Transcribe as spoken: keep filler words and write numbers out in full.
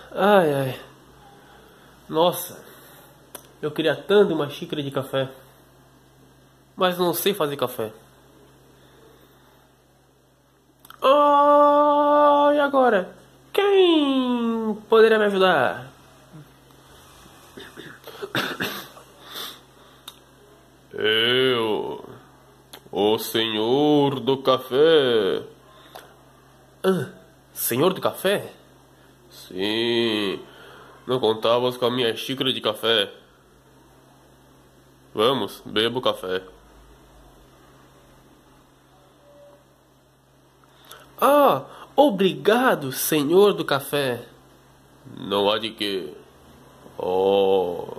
Ai, ai. Nossa, eu queria tanto uma xícara de café, mas não sei fazer café. Oh, e agora? Quem poderia me ajudar? Eu, o senhor do café. Ah, senhor do café? Sim, não contavas com a minha xícara de café. Vamos, beba o café. Ah, obrigado, senhor do café. Não há de quê. Oh.